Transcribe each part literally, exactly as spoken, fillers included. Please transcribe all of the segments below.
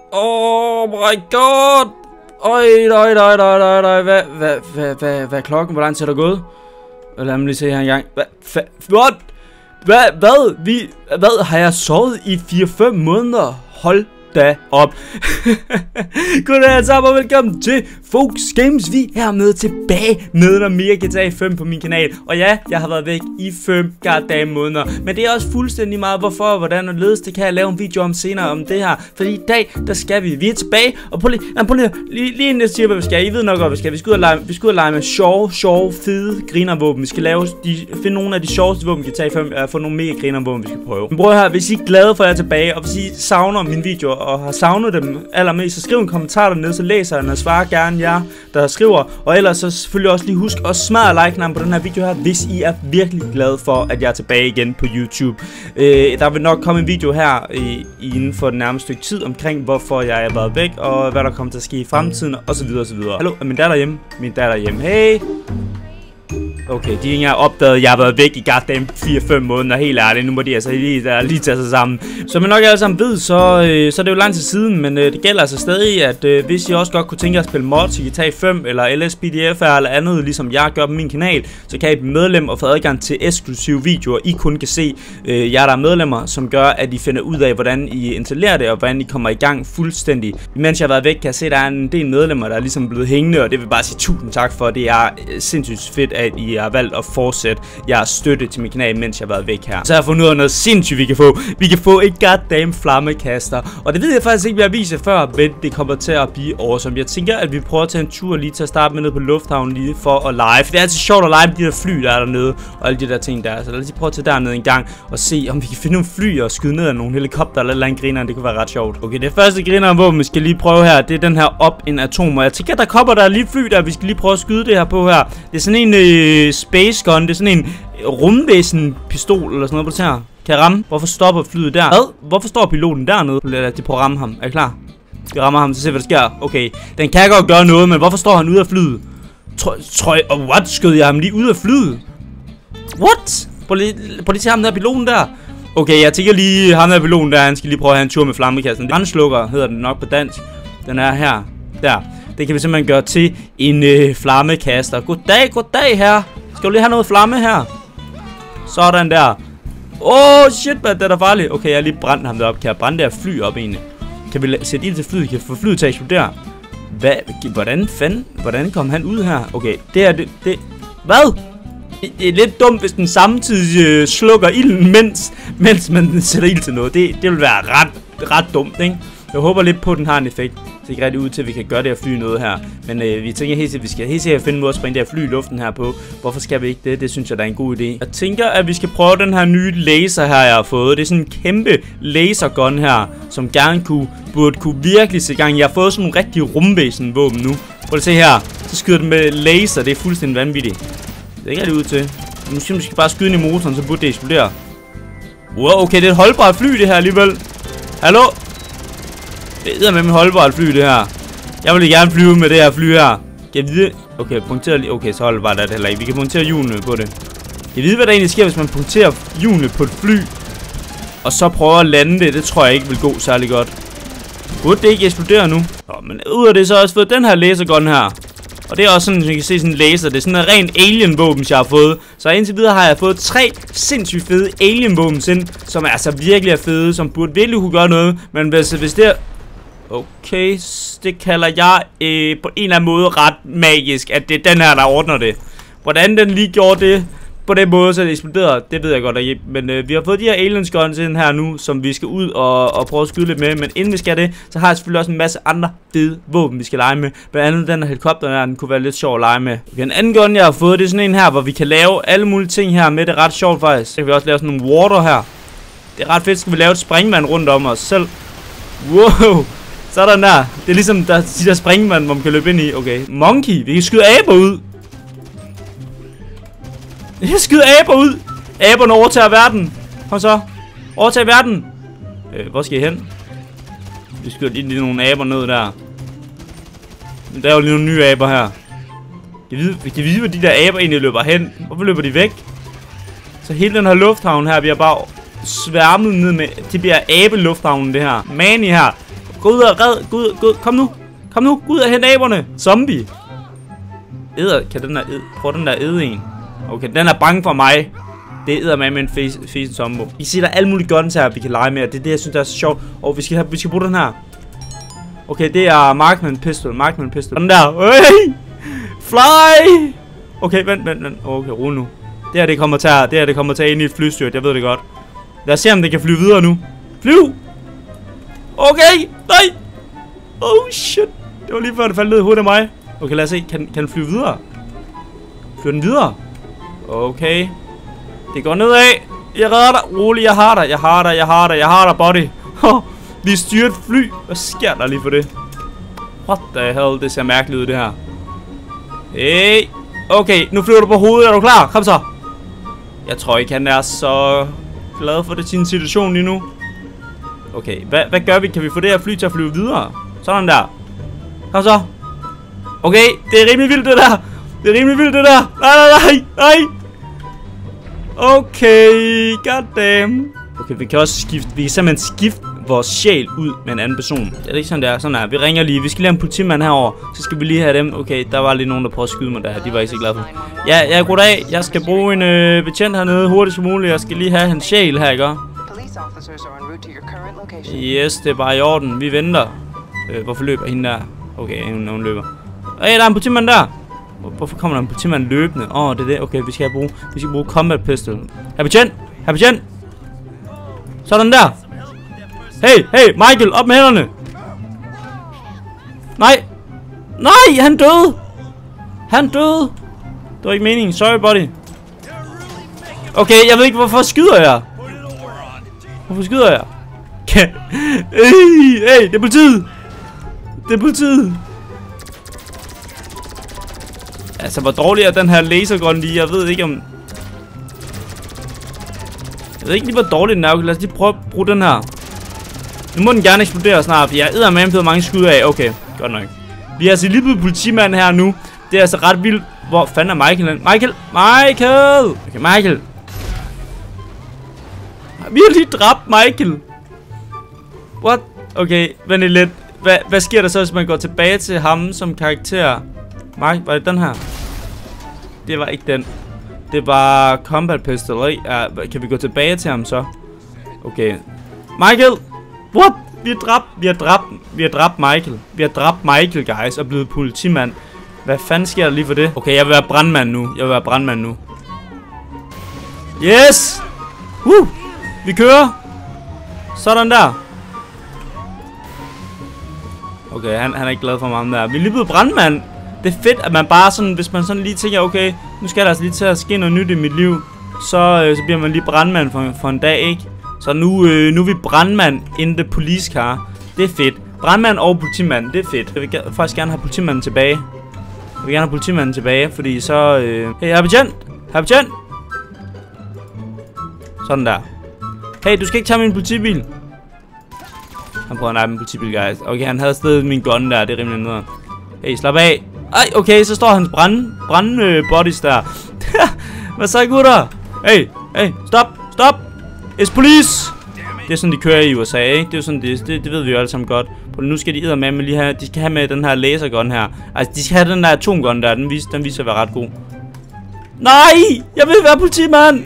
Oh my god! Øj, øj, øj, øj, øj, øj, hvad, hvad, hvad, hvad, hvad er klokken? Hvor lang tid er der gået? Lad mig lige se her engang. Hvad, what? Hvad, hvad, vi, hvad, har jeg sovet i fire fem måneder? Hold da op. Goddag alle sammen og velkommen til Focus Games. Vi er med tilbage med noget mere G T A fem på min kanal. Og ja, jeg har været væk i fem goddamn måneder. Men det er også fuldstændig meget hvorfor og hvordan og ledes. Det kan jeg lave en video om senere om det her. Fordi i dag, der skal vi. Vi er tilbage. Og prøv lige, prøv lige, lige, lige inden jeg siger hvad vi skal. I ved nok godt hvad vi skal. Vi skal ud og lege, vi skal ud og lege med sjove, sjove, fede grinervåben. Vi skal lave de, finde nogle af de sjoveste våben G T A fem. Og få nogle mega grinervåben vi skal prøve. Men prøv her, hvis I er glade for at jeg er tilbage. Og hvis I savner mine videoer og har savnet dem allermest, så skriv en kommentar dernede, så læser jeg den og svarer gerne jer, der skriver. Og ellers så selvfølgelig også lige husk at smadre like-knappen på den her video her, hvis I er virkelig glade for, at jeg er tilbage igen på YouTube. Øh, der vil nok komme en video her i, inden for den nærmeste stykke tid omkring, hvorfor jeg er været væk, og hvad der kommer til at ske i fremtiden, og så videre og så videre. Hallo, er min datter hjemme? Min datter hjemme. Hey! Okay, de er ikke engang opdaget, at jeg har været væk i goddamn fire fem måneder, helt ærligt. Nu må de altså lige, der, lige tage sig sammen. Som jeg nok alle sammen ved, så, øh, så er det jo lang tid siden, men øh, det gælder altså stadig, at øh, hvis I også godt kunne tænke jer at spille mods i G T A fem, eller L S P D F eller andet, ligesom jeg gør på min kanal, så kan I blive medlem og få adgang til eksklusive videoer, I kun kan se. Øh, jer der er medlemmer, som gør, at I finder ud af, hvordan I installerer det, og hvordan I kommer i gang fuldstændig. Mens jeg har været væk, kan jeg se, at der er en del medlemmer, der er ligesom blevet hængende, og det vil bare sige tusind tak for. Det er sindssygt fedt, at I jeg har valgt at fortsætte jeres støtte til min kanal, mens jeg har været væk her. Så jeg har fundet ud af noget sindssygt, vi kan få. Vi kan få et goddamn flammekaster. Og det ved jeg faktisk ikke, hvad jeg viser før, men det kommer til at blive awesome. Jeg tænker, at vi prøver at tage en tur lige til at starte med ned på lufthavnen lige for at lege. For det er altid sjovt at lege med de der fly, der er dernede, og alle de der ting der. Så lad os lige prøve at tage dernede en gang og se, om vi kan finde nogle fly og skyde ned af nogle helikopter eller en griner. Det kunne være ret sjovt. Okay, det første griner, hvor vi skal lige prøve her, det er den her op en atom. Og jeg tænker, der kommer der lige fly der, vi skal lige prøve at skyde det her på her. Det er sådan en øh, Space Gun, det er sådan en rumvæsen pistol eller sådan noget på det her. Kan jeg ramme? Hvorfor stopper flyet der? Hvad? Hvorfor står piloten dernede? Lad os prøve at ramme ham. Er I klar? Vi rammer ham, så se hvad der sker. Okay, den kan godt gøre noget, men hvorfor står han ude af flyet? Tror jeg, og what? Skød jeg ham lige ud af flyet? What? Prøv lige, prøv lige til ham der piloten der. Okay, jeg tænker lige ham der piloten der, han skal lige prøve at have en tur med flammekassen. Brandslukker hedder den nok på dansk. Den er her. Der. Det kan vi simpelthen gøre til en øh, flammekaster. Goddag, goddag her. Skal du lige have noget flamme her? Sådan der. Åh, oh, shit, man, det er farligt. Okay, jeg har lige brændt ham deroppe. Kan jeg brænde det her fly op egentlig? Kan vi sætte ild til flyet? Kan vi få flyet til at eksplodere? Hvad? Hvordan fanden? Hvordan kom han ud her? Okay, det er det... det hvad? Det, det er lidt dumt, hvis den samtidig øh, slukker ilden, mens, mens man sætter ild til noget. Det, det vil være ret, ret dumt, ikke? Jeg håber lidt på, at den har en effekt. Det ser ikke rigtig ud til, at vi kan gøre det her fly noget her. Men øh, vi tænker helt sikkert, at vi skal helt sikkert finde en måde at springe det her fly i luften her på. Hvorfor skal vi ikke det? Det synes jeg, der er en god idé. Jeg tænker, at vi skal prøve den her nye laser her, jeg har fået. Det er sådan en kæmpe lasergun her, som gerne kunne, burde kunne virkelig se gang. Jeg har fået sådan nogle rigtige rumvæsen våben nu. Prøv at se her. Så skyder den med laser. Det er fuldstændig vanvittigt. Det er ikke rigtig ud til. Måske vi skal bare skyde ind i motoren, så burde det eksplodere. Wow, okay, det er et holdbart fly det her alligevel. Hallo? Det er med min holdbart fly det her. Jeg vil gerne flyve med det her fly her. Kan jeg vide? Okay, punktere lige. Okay, så holdbart er det heller ikke. Vi kan punktere hjulene på det. Kan jeg vide, hvad der egentlig sker, hvis man punkterer hjulene på et fly, og så prøver at lande det? Det tror jeg ikke vil gå særlig godt. Burde det ikke eksplodere nu? Nå, men ud af det så har jeg også fået den her lasergun her. Og det er også sådan, at man kan se sådan en laser. Det er sådan en rent alien-våben, jeg har fået. Så indtil videre har jeg fået tre sindssygt fede alien-våben ind, som er altså virkelig er fede, som burde virkelig kunne gøre noget. Men hvis, hvis det er... Okay, det kalder jeg øh, på en eller anden måde ret magisk, at det er den her, der ordner det. Hvordan den lige gjorde det på den måde, så det eksploderede, det ved jeg godt ikke. Men øh, vi har fået de her aliens guns ind her nu, som vi skal ud og, og prøve at skyde lidt med. Men inden vi skal det, så har jeg selvfølgelig også en masse andre fede våben, vi skal lege med. Blandt andet den her helikopter her, den kunne være lidt sjov at lege med. Okay, en anden gun, jeg har fået, det er sådan en her, hvor vi kan lave alle mulige ting her med. Det er ret sjovt faktisk. Så kan vi også lave sådan nogle water her. Det er ret fedt, så skal vi lave et springvand rundt om os selv. Wow! Sådan der. Det er ligesom der, de der springvand, hvor man kan løbe ind i. Okay. Monkey. Vi kan skyde aber ud. Vi kan skyde aber ud. Aberne overtager verden. Kom så. Overtager verden. Øh, hvor skal I hen? Vi skyder lige, lige nogle aber ned der. Men der er jo lige nogle nye aber her. Vi kan vide, vi kan vide, hvor de der aber egentlig løber hen. Hvorfor løber de væk? Så hele den her lufthavn her bliver bare sværmet ned med. Det bliver abe-lufthavnen det her. Mani her. Gå ud og red. Gå ud, gå ud. Kom nu. Kom nu. Gå ud og hente aberne. Zombie. Æder. Kan den der æde? Prøv den der æde en. Okay, den er bange for mig. Det æder med med en fesen zombie. I ser der er alle mulige guns her, vi kan lege med. Det er det, jeg synes, der er så sjovt. Og vi skal, have, vi skal bruge den her. Okay, det er Marksman pistol. Marksman pistol. Den der. Hey! Fly! Okay, vent, vent, vent. Okay, rolig nu. Det her, det kommer til at, det her, det kommer til at ind i et flystyrt. Jeg ved det godt. Lad os se, om det kan flyve videre nu. Flyv! Okay, nej! Oh shit. Det var lige før, det faldt ned i hovedet af mig. Okay, lad os se. Kan, kan den flyve videre? Flyver den videre? Okay. Det går nedad. Jeg redder dig. Rolig, jeg har dig. Jeg har dig, jeg har dig, jeg har dig, buddy. Vi styrer et fly. Hvad sker der lige for det? What the hell? Det ser mærkeligt ud, det her. Hey. Okay, nu flyver du på hovedet. Er du klar? Kom så. Jeg tror ikke, han er så glad for det sin situation lige nu. Okay, hvad, hvad gør vi? Kan vi få det her fly til at flyve videre? Sådan der. Kom så. Okay, det er rimelig vildt, det der. Det er rimelig vildt, det der. Nej, nej, nej, nej. Okay, goddamn. Okay, vi kan også skifte. Vi kan simpelthen skifte vores sjæl ud med en anden person. Det er ikke sådan der. Sådan der. Vi ringer lige. Vi skal lige have en politimand herover. Så skal vi lige have dem. Okay, der var lige nogen, der prøvede at skyde mig der. De var ikke så glade for. Ja, ja, goddag. Jeg skal bruge en øh, betjent hernede hurtigt som muligt. Jeg skal lige have hans sjæl her, ikke? Yes, det er bare i orden. Vi venter. Øh, hvorfor løber hende der? Okay, hun, hun løber. Hey, der er en politimand der. Hvorfor kommer der en politimand løbende? Åh, oh, det er det. Okay, vi skal bruge, vi skal bruge combat pistol. Her betjent! Her betjent! Sådan der! Hey, hey, Michael, op med hænderne! Nej! Nej, han døde! Han døde! Det var ikke meningen. Sorry, buddy. Okay, jeg ved ikke, hvorfor skyder jeg? Hvorfor skyder jeg? Hey, hey, det er politiet! Det er politiet! Altså, hvor dårlig er den her lasergun lige? Jeg ved ikke om... Jeg ved ikke lige, hvor dårlig den er. Okay, lad os lige prøve at bruge den her. Nu må den gerne eksplodere snart, for jeg æder med, hvor mange skud af. Okay, godt nok. Vi er altså lige blevet politimand her nu. Det er altså ret vildt. Hvor fanden er Michael hen? Michael! Michael! Okay, Michael. Vi har lige dræbt Michael. What? Okay, vent lidt. Hvad, hvad sker der så, hvis man går tilbage til ham som karakter? Mike, var det den her? Det var ikke den. Det var combat pistol, ikke? Ja, kan vi gå tilbage til ham så? Okay. Michael! What? Vi har dræbt, vi har dræbt, vi har dræbt Michael. Vi har dræbt Michael, guys, og blevet politimand. Hvad fanden sker der lige for det? Okay, jeg vil være brandmand nu. Jeg vil være brandmand nu. Yes! Woo! Vi kører! Sådan der. Okay, han, han er ikke glad for mig der. Vi er lige blevet brandmand. Det er fedt, at man bare sådan, hvis man sådan lige tænker, okay, nu skal der altså lige til at ske noget nyt i mit liv, så, øh, så bliver man lige brandmand for, for en dag, ikke? Så nu, øh, nu er vi brandmand in the police car. Det er fedt. Brandmand og politimand, det er fedt. Jeg vil faktisk gerne have politimanden tilbage. Jeg vil gerne have politimanden tilbage, fordi så... Øh... Hey, her betjent! Her betjent! Sådan der. Hey, du skal ikke tage min politibil. Han prøver at nappe min politibil, guys. Okay, han havde stedet min gun der, det er rimelig nederen. Hey, slap af. Ej, okay, så står hans brand, brand øh, bodies der. Hvad så, gutter? Hey, hey, stop, stop. It's police. Det er sådan, de kører i U S A, ikke? Det er sådan, det, det, det ved vi jo alle sammen godt. Nu skal de eddermame med lige have, de skal have med den her lasergun her. Altså, de skal have den der atomgun der, den viser, den viser at være ret god. Nej, jeg vil være politimand.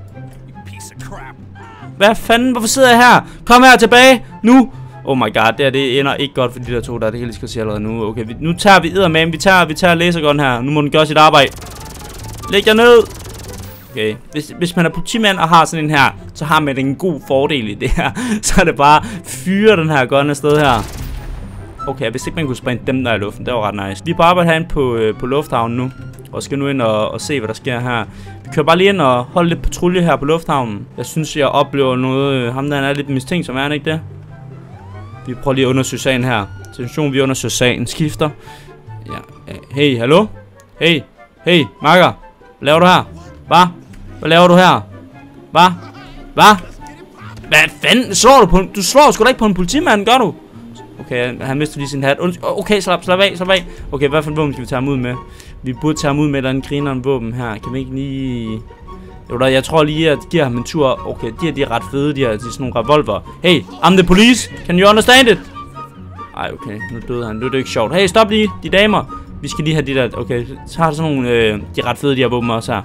Hvad fanden, hvorfor sidder jeg her? Kom her tilbage, nu. Oh my god, det her, det ender ikke godt for de der to der, det hele skal sige allerede nu. Okay, vi, nu tager vi eddermame, vi tager, vi tager lasergun her. Nu må den gøre sit arbejde. Læg jer ned. Okay, hvis, hvis man er politimand og har sådan en her, så har man en god fordel i det her. Så er det bare fyre den her gun afsted her. Okay, hvis ikke man kunne sprinte dem der i luften, det var ret nice. Vi er på arbejde herinde på, øh, på lufthavnen nu. Og skal nu ind og, og se, hvad der sker her. Vi kører bare lige ind og holder lidt patrulje her på lufthavnen. Jeg synes, jeg oplever noget. Øh, ham der han er lidt mistænkt, som er han ikke det? Vi prøver lige at undersøge sagen her. Situation, vi undersøger sagen. Skifter. Ja. Hey, hallo? Hey, hey, makker. Hvad laver du her? Hvad? Hvad laver du her? Hvad? Hvad? Hvad fanden slår du på en... Du slår sgu da ikke på en politimand, gør du? Okay, han, han mister lige sin hat. Okay, slap, slap af, slap af. Okay, hvad for en våben skal vi tage ham ud med? Vi burde tage ham ud med en grineren våben her. Kan vi ikke lige... Jo da, jeg tror lige, at giver ham en tur. Okay, de her, de er ret fede, de her, de er sådan nogle revolver. Hey, I'm the police. Can you understand it? Ej, okay, nu døde han. Nu er det ikke sjovt. Hey, stop lige, de damer. Vi skal lige have de der, okay, så har der sådan nogle, øh, de er ret fede, de her våben også her.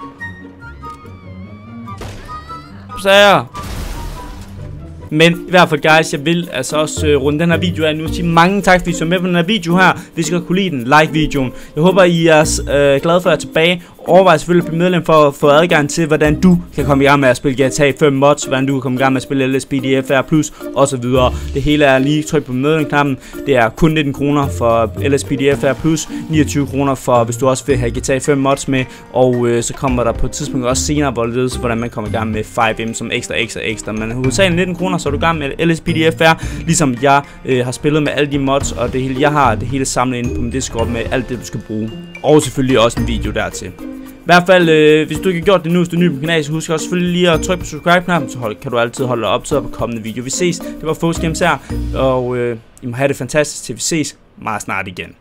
Så her. Men i hvert fald, guys, jeg vil altså også øh, runde den her video af nu. Sige mange tak, fordi I så med på den her video her. Hvis I godt kunne lide den, like videoen. Jeg håber, I er øh, glade for at være tilbage. Overvej selvfølgelig at blive medlem for at få adgang til, hvordan du kan komme i gang med at spille G T A fem mods, hvordan du kan komme i gang med at spille L S P D F R plus, og så videre. Det hele er lige tryk på medlemsknappen. Det er kun nitten kroner for L S P D F R plus, niogtyve kroner for, hvis du også vil have G T A fem mods med, og øh, så kommer der på et tidspunkt også senere, hvor det ledes, hvordan man kommer i gang med fem M som ekstra, ekstra, ekstra. Men hovedsageligt nitten kroner, så er du i gang med L S P D F R, ligesom jeg øh, har spillet med alle de mods, og det hele, jeg har det hele samlet inde på min Discord med alt det, du skal bruge. Og selvfølgelig også en video dertil. I hvert fald, øh, hvis du ikke har gjort det nu, hvis du er ny på kanalen, så husk også selvfølgelig lige at trykke på subscribe-knappen, så hold, kan du altid holde dig optaget på kommende video. Vi ses. Det var Foes Games her, og øh, I må have det fantastisk til vi ses meget snart igen.